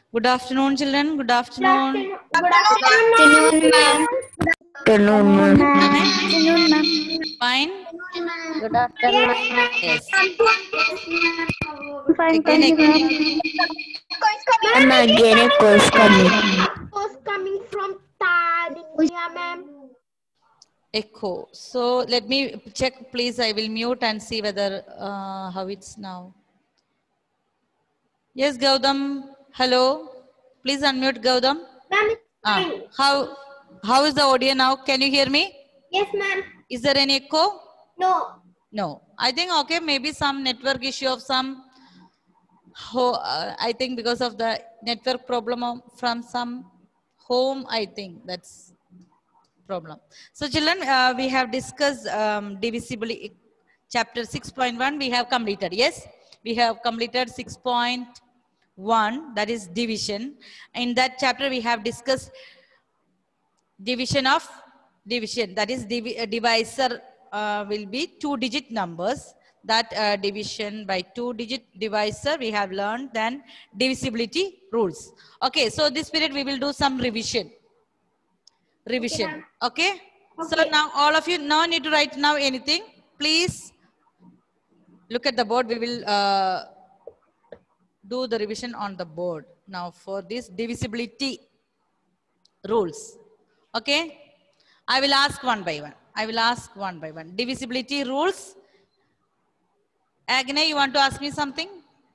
Good afternoon, children. Good afternoon. Good afternoon, ma'am. Afternoon, ma'am. Afternoon, ma'am. Fine. Good afternoon, ma'am. Yes. Fine, Again, thank you, again. ma'am. Ma'am, again a course coming. Was coming from Tadinja, ma'am. Echo. So let me check, please. I will mute and see whether how it's now. Yes, Gautam. Hello. Please unmute, Gautam. Ma'am, it's fine. How is the audio now? Can you hear me? Yes, ma'am. Is there any echo? No. No. I think okay. Maybe some network issue of some. I think because of the network problem from some home. I think that's problem. So children, we have discussed divisibility. Chapter 6.1 we have completed. Yes, we have completed 6.1, that is division. In that chapter we have discussed division of division, that is divisor will be 2-digit numbers. That division by 2-digit divisor we have learned. Then divisibility rules. Okay, so this period we will do some revision. Okay. So now all of you no need to write now anything. Please look at the board. We will do the revision on the board now for this divisibility rules. Okay. I will ask one by one. Divisibility rules. Agne, you want to ask me something?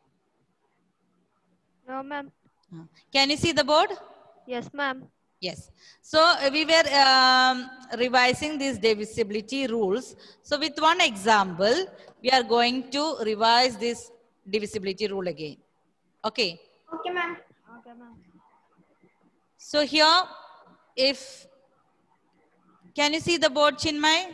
No, ma'am. Can you see the board? Yes, ma'am. Yes. So we were revising these divisibility rules. So with one example, we are going to revise this divisibility rule again. Okay. Okay, ma'am. Okay, ma'am. So here, can you see the board, Chinmay?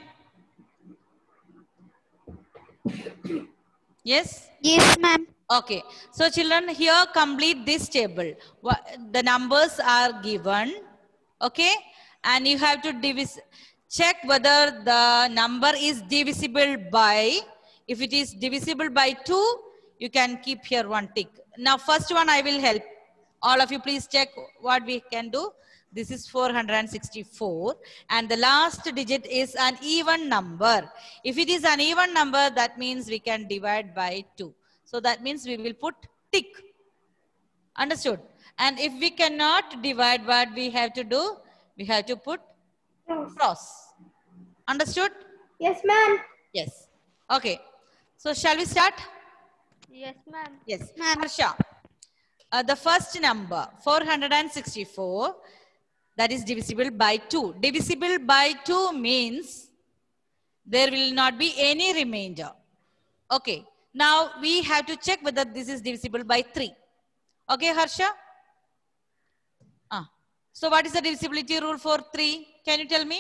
Yes? Yes, ma'am. Okay. So children, here complete this table. The numbers are given. Okay. And you have to check whether the number is divisible by, if it is divisible by 2, you can keep here one tick. Now first one I will help. All of you please check what we can do. This is 464 and the last digit is an even number. If it is an even number, that means we can divide by 2. So that means we will put tick. Understood? And if we cannot divide, what we have to do? We have to put cross. Understood? Yes, ma'am. Yes. Okay. So shall we start? Yes, ma'am. Yes. Ma'am. Harsha. The first number, 464, that is divisible by 2. Divisible by 2 means there will not be any remainder. Okay. Now we have to check whether this is divisible by 3. Okay, Harsha? So what is the divisibility rule for 3? Can you tell me?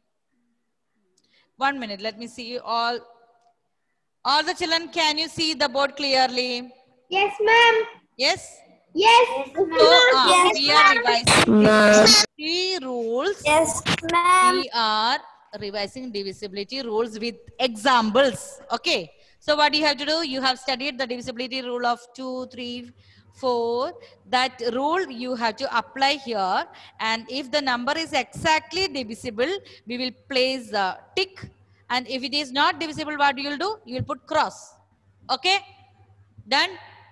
1 minute. Let me see all the children. Can you see the board clearly? Yes, ma'am. Yes? Yes. So Yes, we are revising divisibility rules. Yes, ma'am. We are revising divisibility rules with examples. Okay. So what you have to do? You have studied the divisibility rule of 2, 3, 4. That rule you have to apply here. And if the number is exactly divisible, we will place a tick. And if it is not divisible, what you will do? You will put cross. Okay. Done?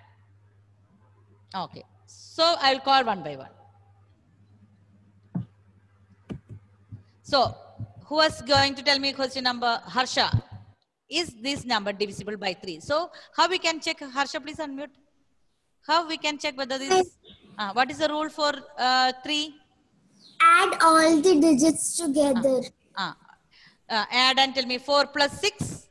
Okay. So I will call one by one. So who was going to tell me question number? Harsha. Is this number divisible by 3? So how we can check? Harsha, please unmute. How we can check whether this, what is the rule for 3? Add all the digits together. Add and tell me 4 plus 6?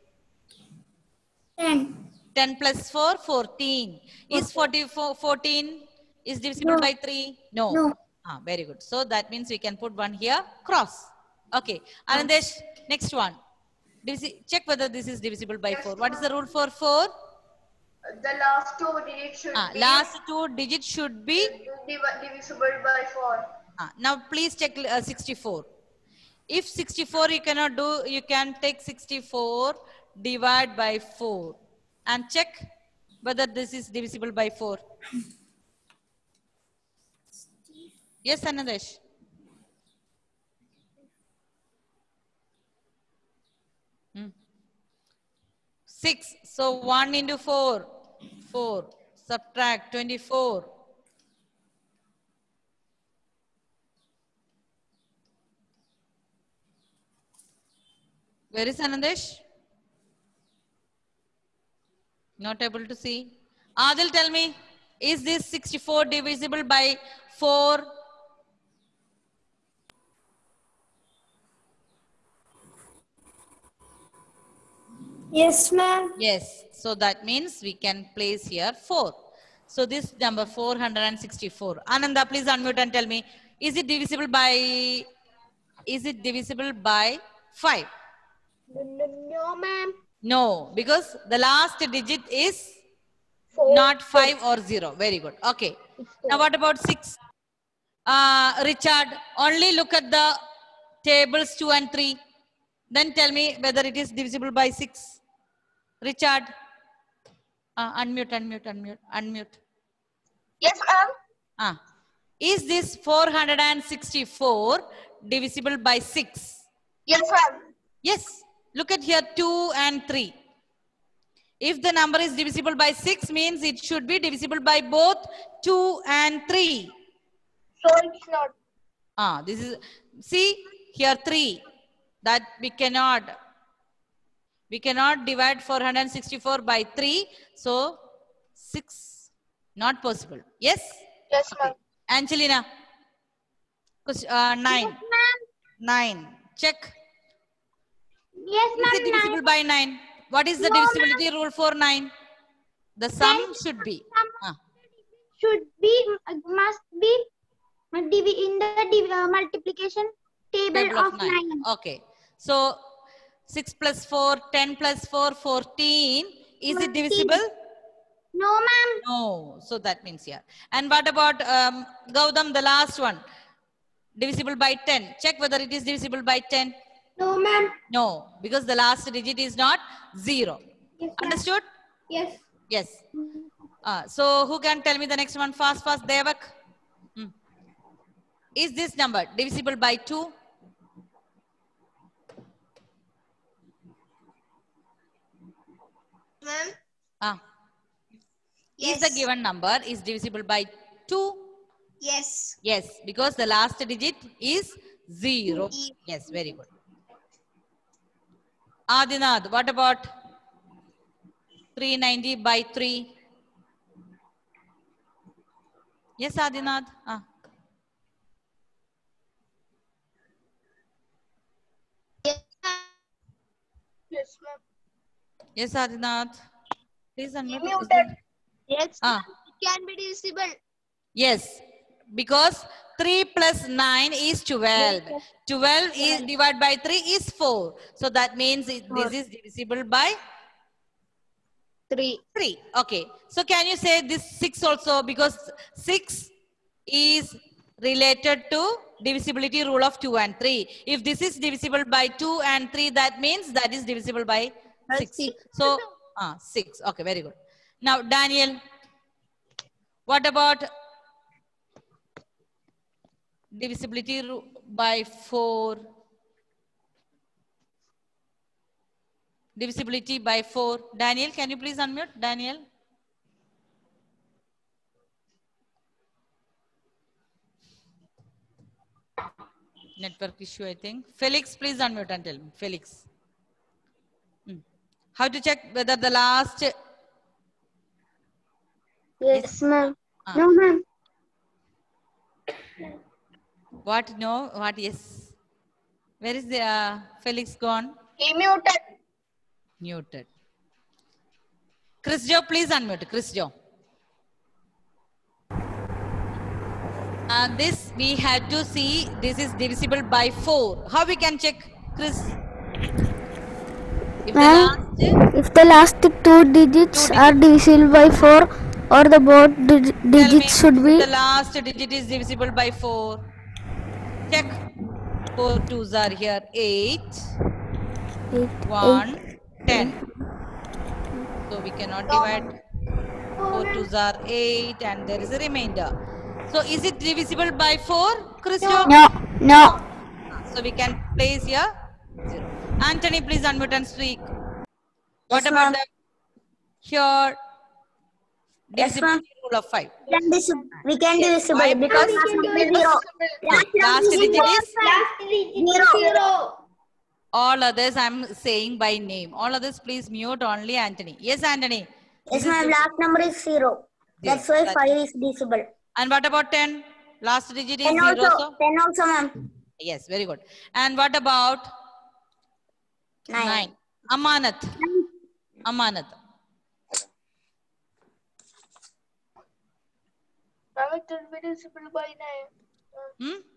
10. 10 plus 4, 14. Is 14 is divisible No. by 3? No. No. Very good. So that means we can put one here, cross. Okay. Anandesh, next one. Check whether this is divisible by 4. What is the rule for 4? The last 2 digits should be last 2 digits should be divisible by 4. Now please check 64. If 64 you cannot do, you can take 64, divide by 4 and check whether this is divisible by 4. Yes, Anadesh. 6. So 1 into 4. 4. Subtract 24. Where is Anadesh? Not able to see. Adil, tell me, is this 64 divisible by 4? Yes, ma'am. Yes. So that means we can place here 4. So this number 464. Ananda, please unmute and tell me, is it divisible by 5? No, ma'am. No, because the last digit is 4. not 5 or 0. Very good. Okay. Now what about 6? Richard, only look at the tables 2 and 3. Then tell me whether it is divisible by 6. Richard. Unmute. Yes, ma'am. Is this 464 divisible by 6? Yes, ma'am. Yes. Look at here 2 and 3. If the number is divisible by 6 means it should be divisible by both 2 and 3. So it's not. This is, see here 3, that we cannot divide 464 by 3. So 6, not possible. Yes? Yes, ma'am. Angelina, 9. 9. Check. Yes, Is it divisible by 9? What is the divisibility rule for 9? The sum should be. Must be in the multiplication table of 9. Okay. So 6 plus 4, 10 plus 4, 14. Is it divisible? No, ma'am. No. So that means here. And what about Gautam, the last one? Divisible by 10. Check whether it is divisible by 10. No, ma'am. No, because the last digit is not 0. Yes, ma'am. Understood? Yes. Yes. So who can tell me the next one? Fast, Devak. Is this number divisible by 2? Ma'am. Is the given number is divisible by 2? Yes. Yes, because the last digit is 0. Yes, very good. Adinath, what about 390 by 3? Yes, Adinath. Yes, ma'am. Yes, Adinath. Please unmute. Yes, Ah. it can be divisible. Yes, because 3 plus 9 is 12. 12 is divided by 3 is 4. So that means this is divisible by 3. 3. Okay. So can you say this 6 also, because 6 is related to divisibility rule of 2 and 3. If this is divisible by 2 and 3, that means that is divisible by 6. So 6. Okay, very good. Now Daniel, what about divisibility by 4? Divisibility by 4. Daniel, can you please unmute? Daniel. Network issue, I think. Felix, please unmute and tell me. Felix. How to check whether the last... Yes, ma'am. No, ma'am. What? No? What? Yes. Where is the Felix gone? He muted. Muted. Chris Joe, please unmute. Chris Joe. This we had to see. This is divisible by 4. How we can check, Chris? If the last two digits are divisible by 4, or the both digits should be. The last digit is divisible by 4. Check. 4 twos are here. 8. 1. 10. So we cannot divide. 4 twos are 8 and there is a remainder. So is it divisible by 4, Christo? No. No. So we can place here 0. Anthony, please unmute and speak. What Yes, about ma'am. here Yes, ma'am. divisibility rule of 5? We can divisible Why? because Because zero. last digit is Zero. all others. I'm saying by name. All others, please mute only Anthony. Yes, Anthony. Yes, This is ma'am. divisible. Last number is zero. That's why 5 is divisible. And what about 10? Last digit is 10 0. also. So 10 also, ma'am. yes, very good. And what about 9? Amanat. Amanat. It will be divisible by 9. Hmm?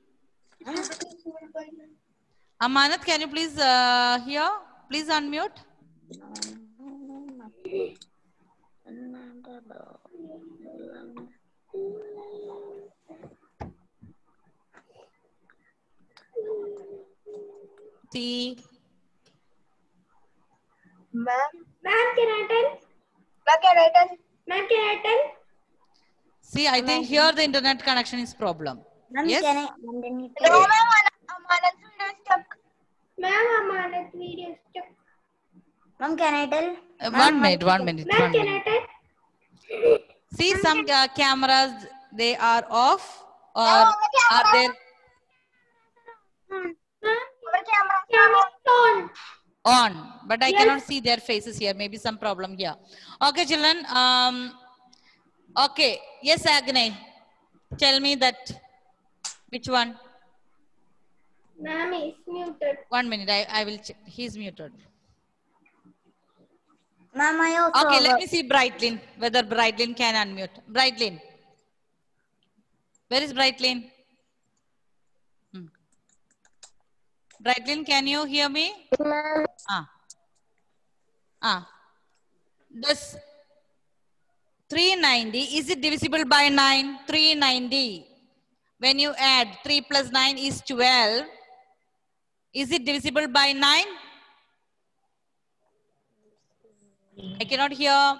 Amanat, can you please hear? Please unmute. T. Ma'am, can I tell? Ma'am, can I tell? See, I think here the internet connection is problem. Ma'am, Yes? can I? No, ma'am. Amanat's video is stuck. Ma'am, Amanat's video is stuck. Ma'am, can I tell? 1 minute, 1 minute. Ma'am, 1 can minute. I tell? See, some cameras, they are off or are there on, but I cannot see their faces here. Maybe some problem here. Okay, children. Okay. Yes, Agnay. Tell me that. Which one? Ma'am is muted. 1 minute. I will check. He's muted. Ma'am, I also. Okay, let me see Brightlin. Whether Brightlin can unmute. Brightlin. Where is Brightlin? Brightlin, can you hear me? Does 390, is it divisible by 9? 390. When you add 3 plus 9 is 12. Is it divisible by 9? I cannot hear.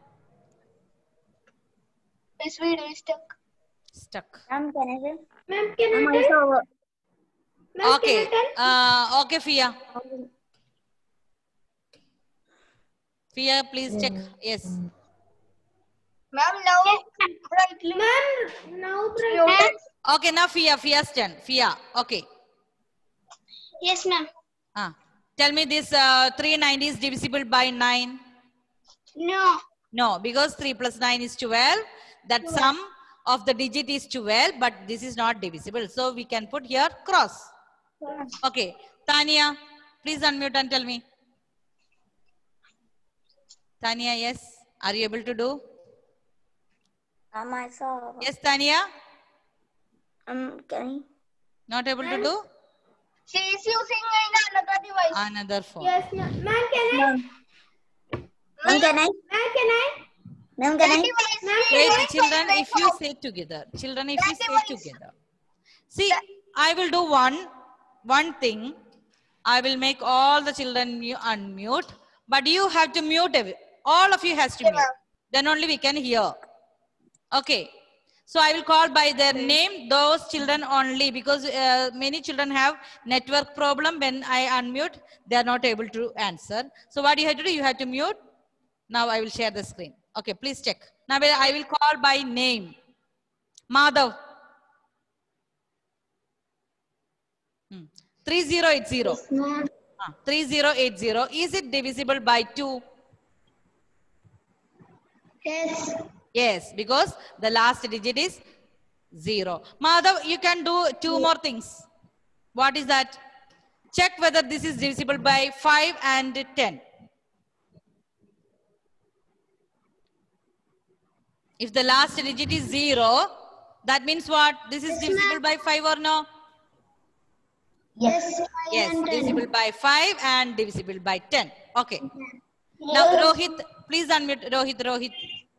This video is stuck. Stuck. Ma'am, can I tell? Ma'am, can I tell? Okay. Okay, Fia. Fia, please check. Yes. Ma'am, now brightly. Ma'am, now brightly. Okay, now Fia's turn. Fia. Okay. Yes, ma'am. Tell me this 390 is divisible by 9. No. No, because 3 plus 9 is 12. That sum of the digit is 12, but this is not divisible. So we can put here cross. Okay. Tanya, please unmute and tell me. Tanya, yes. Are you able to do? I saw. Yes, Tanya? Can I? Not able to do? She is using another device. Another phone. Yes, ma'am. Ma'am, can I? Ma'am, can I? Ma'am, can I? Ma'am, can I? Wait, children, if you say together. Children, if you say together. See, I will do one thing. I will make all the children unmute. But you have to mute. All of you has to mute. Then only we can hear. Okay. So I will call by their name, those children only, because many children have network problem. When I unmute, they are not able to answer. So what you have to do, you have to mute. Now I will share the screen. Okay, please check. Now I will call by name. Madhav. 3080. 3080. Is it divisible by 2? Yes. Yes, because the last digit is 0. Madhav, you can do 2 more things. What is that? Check whether this is divisible by 5 and 10. If the last digit is 0, that means what? This is divisible by 5 or no? Yes. Yes, divisible by 5 and divisible by 10. Okay. Now, Rohit, please unmute. Rohit.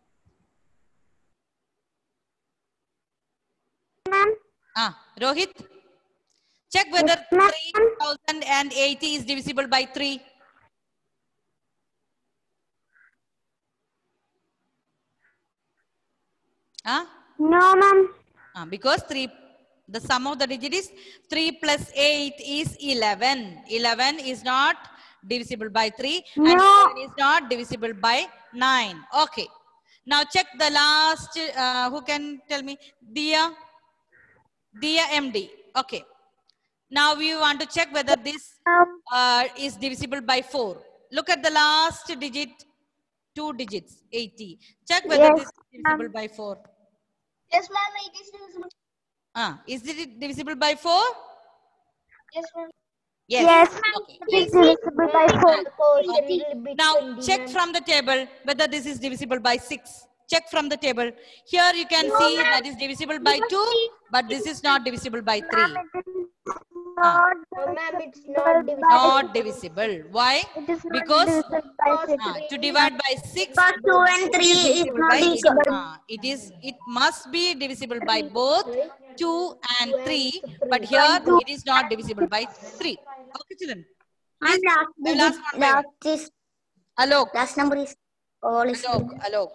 Rohit, check whether 3080 is divisible by 3. No, ma'am. Because the sum of the digit is 3 plus 8 is 11. 11 is not divisible by 3 and 11 is not divisible by 9. Okay. Now check the last, who can tell me? Dia MD. Okay. Now we want to check whether this is divisible by 4. Look at the last digit, 2 digits, 80. Check whether this is divisible by 4. Yes, ma'am, it is divisible. Is it divisible by 4? Yes, ma'am. Yes. Okay. It is divisible by 4. Okay. Now check from the table whether this is divisible by 6. Check from the table. Here you can see that is divisible by 2, but this is not divisible by 3. Ma'am, it's not divisible. Not divisible. Why? Because to divide by 6, But 2 and 3 is not divisible. it must be divisible by both 2 and 3, but here it is not divisible by 3. Okay, children. Last Alok. Last number is all is Alok.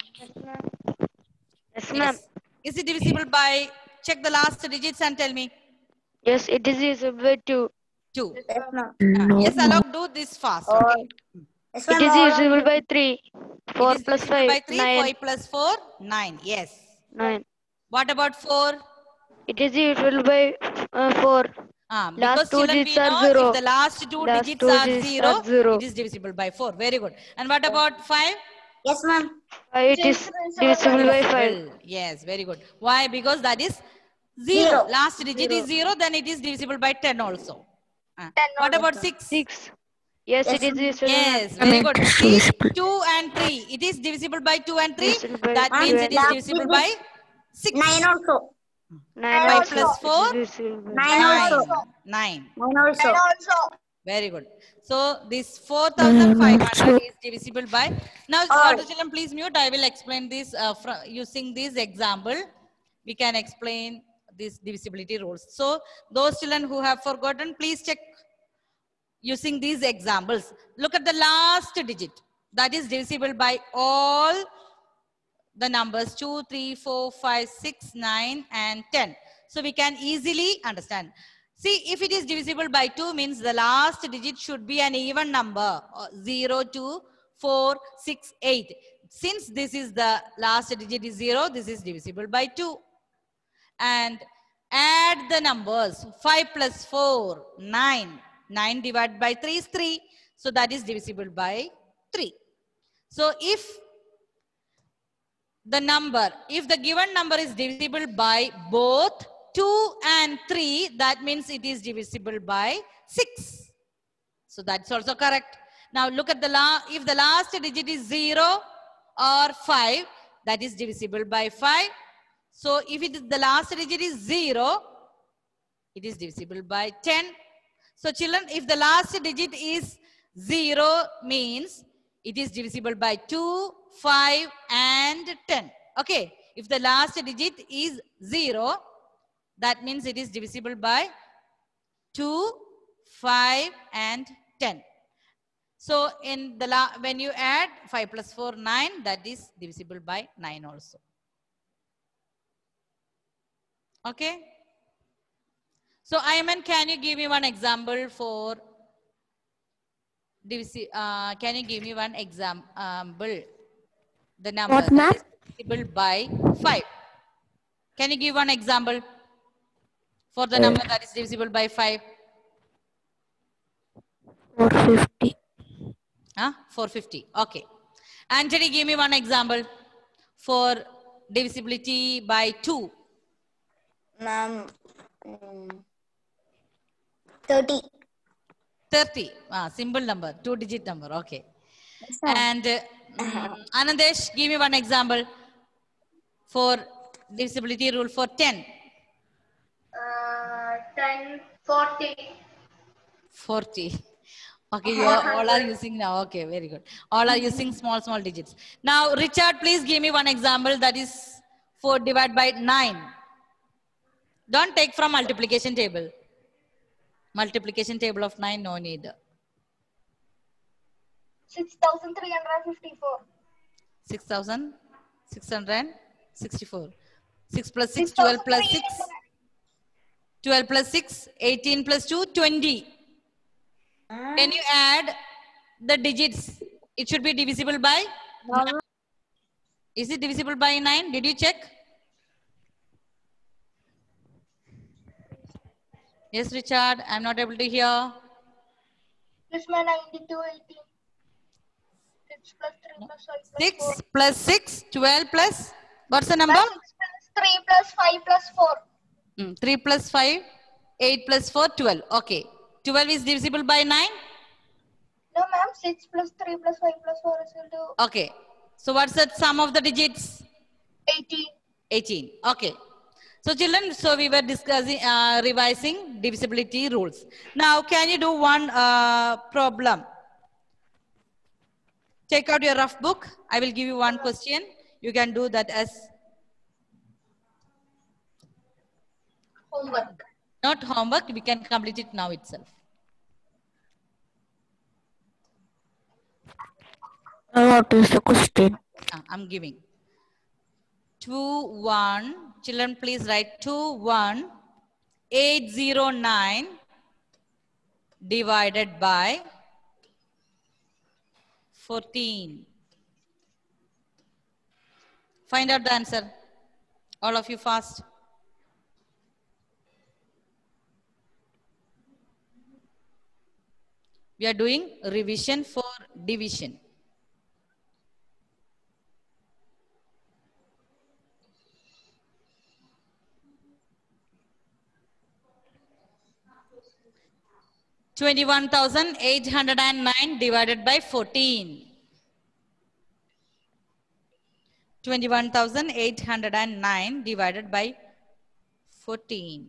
Yes, ma'am. Is it divisible by, check the last digits and tell me. Yes, it is divisible by 2. 2. yes, ma'am. Yes, Alok, do this fast. Okay. Yes, It is ma'am. divisible by 3. 4 It is plus divisible 5, by 3, 9. 5 plus 4, 9. Yes. 9. What about 4? It is divisible by 4. Because Last two children, we digits are know 0. if the last two Last digits two are digits 0, are 0. it is divisible by 4. Very good. And what about 5? Yes, ma'am. It is divisible by 5. Yes, very good. Why? Because that is 0. Last digit is 0, then it is divisible by 10 also. What about 6? 6. Yes, it is divisible. Yes, very good. See, 2 and 3. It is divisible by 2 and 3. Divisible by That means it is Last divisible digit. by 6. 9 also. 9 5 also. plus 4, It is divisible by 9 also. 9. 9 also. Very good. So this 4,500 is divisible by. Now, all the children, please mute. I will explain this using this example. We can explain these divisibility rules. So those children who have forgotten, please check using these examples. Look at the last digit. That is divisible by all the numbers 2, 3, 4, 5, 6, 9, and 10. So we can easily understand. See, if it is divisible by 2 means the last digit should be an even number, 0, 2, 4, 6, 8. Since this is the last digit is 0, this is divisible by 2. And add the numbers, 5 plus 4, 9. 9 divided by 3 is 3. So that is divisible by 3. So if the given number is divisible by both 2 and 3, that means it is divisible by 6. So that's also correct. Now look at if the last digit is 0 or 5, that is divisible by 5. So if the last digit is 0, it is divisible by 10. So children, if the last digit is 0 means it is divisible by 2, 5 and 10. Okay. If the last digit is 0, that means it is divisible by 2, 5 and 10. So in when you add 5 plus 4, 9, that is divisible by 9 also. Okay. So Ayman, can you give me one example for can you give me one example? The number What, ma'am? that is divisible by 5. Can you give one example for the number that is divisible by 5? 450. 450. Okay. Anthony, give me one example for divisibility by 2. Ma'am, 30. 30. Simple number, 2-digit number. Okay. And Anandesh, give me one example for divisibility rule for 10. 10, 40. 40. Okay, you all are using now. Okay, very good. All are using small digits. Now, Richard, please give me one example that is 4 divided by 9. Don't take from multiplication table. Multiplication table of 9, no need. 6,354. 6,664. 6 plus 6, 12 plus 6. 12 plus 6, 18 plus 2, 20. Can you add the digits? It should be divisible by 9. Is it divisible by 9? Did you check? Yes, Richard, I'm not able to hear. This man 92, 18. 6 plus 3 plus 5 plus 6 4. plus 6, 12 plus, what's the number? 6 plus 3 plus 5 plus 4. 3 plus 5, 8 plus 4, 12. Okay. 12 is divisible by 9? No, ma'am. 6 plus 3 plus 5 plus 4 is equal to Okay. So what's the sum of the digits? 18. 18. Okay. So children, so we were discussing, revising divisibility rules. Now, can you do one problem? Take out your rough book. I will give you one question. You can do that as Homework. not homework. We can complete it now itself. What is the question? I'm giving. 2, 1. Children, please write 2, 1, 809 divided by 14. Find out the answer. All of you fast. We are doing revision for division. $21,809 divided by 14. 21,809 divided by 14.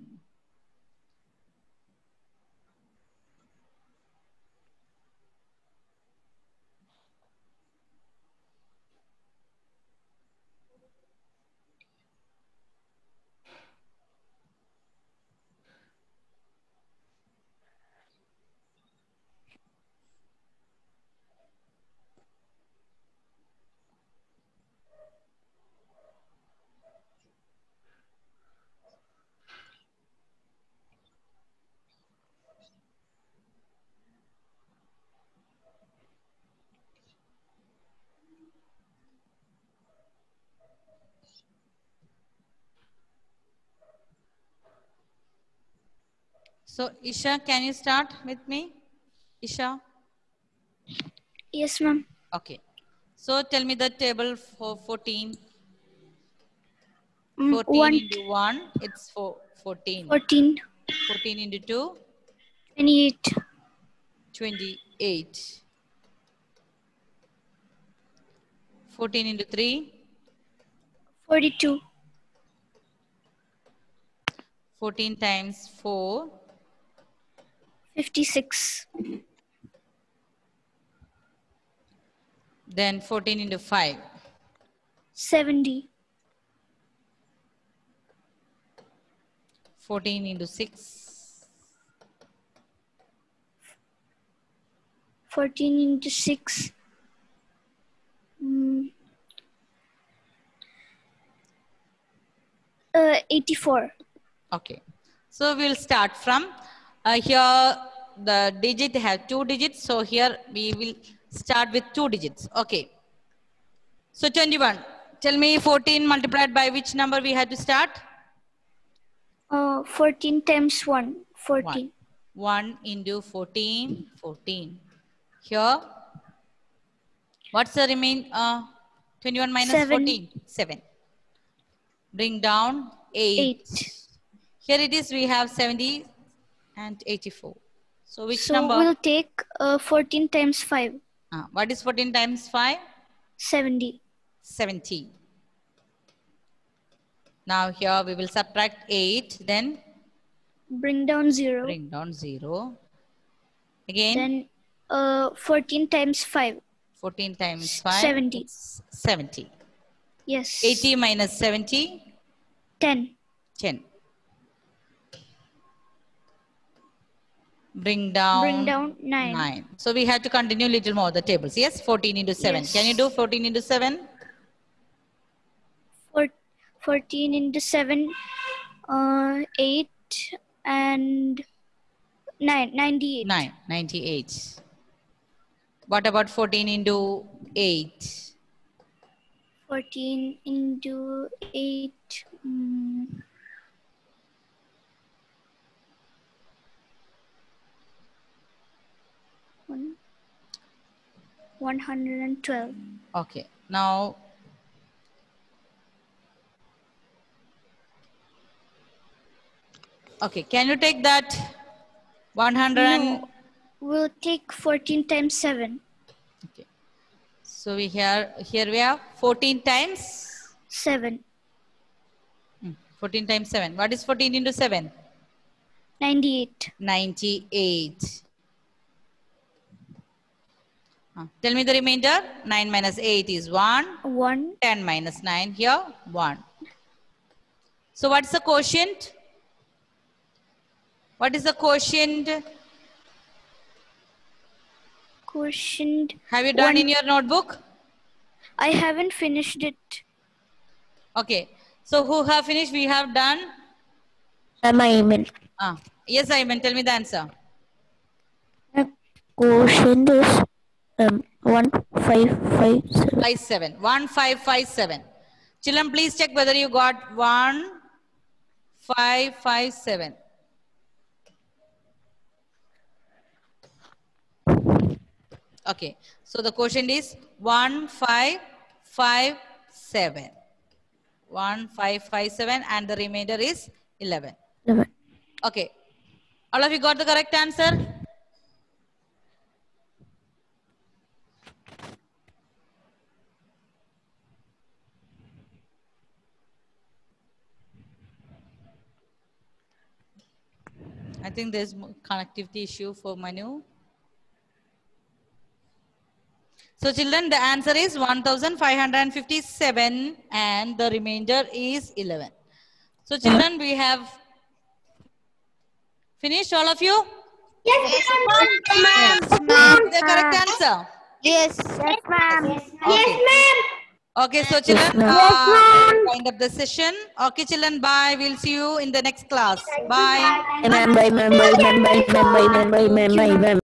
So, Isha, can you start with me? Isha? Yes, ma'am. Okay. So, tell me the table for 14. 14 1, into 1, it's 14. 14, 14 into 2, 28, 28. 14 into 3, 42, 14 times 4, 56, then 14 into 5, 70, 14 into 6, 14 into 6, 84. Okay. So, we'll start from here. The digit have 2 digits. So, here we will start with 2 digits. Okay. So, 21. Tell me 14 multiplied by which number we had to start? 14 times 1, 14. 1 into 14, 14. Here, what's the remain? 21 minus 7. 14, 7. Bring down 8. Here it is, we have 70 and 84. So, which So number? we'll take 14 times 5, What is 14 times 5? 70. 70. Now here we will subtract 8, then Bring down 0. bring down 0. Again, Then 14 times 5, 14 times 5. 70. It's 70. Yes. 80 minus 70, 10. 10. Bring down 9. 9. So we have to continue little more the tables. Yes, 14 into 7. Yes. Can you do 14 into 7? 14 into 7, 8 and 9, 98. 9, 98. What about 14 into 8? 14 into 8. 112. Okay, now okay, can you take that 100 No, we'll take 14 times 7. okay. So here we have 14 times 7. 14 times 7. What is 14 into 7? 98. 98. Tell me the remainder. 9 minus 8 is 1. 1. 10 minus 9 here, 1. So what's the quotient? What is the quotient? Quotient. Have you done in your notebook? I haven't finished it. Okay. So who have finished? We have done. Ayman. Yes, Ayman. Tell me the answer. Quotient is 1557. 57. 1557. Children, please check whether you got 1557. Okay. So the quotient is 1557. 1557 and the remainder is 11. 11. Okay. All of you got the correct answer? I think there's connectivity issue for Manu. So children, the answer is 1557 and the remainder is 11. So children, we have finished, all of you? Yes, ma'am. The correct answer? Yes. Yes, ma'am. Okay. Okay, so children, wind up the session. Okay, children, bye. We'll see you in the next class. Bye. Bye.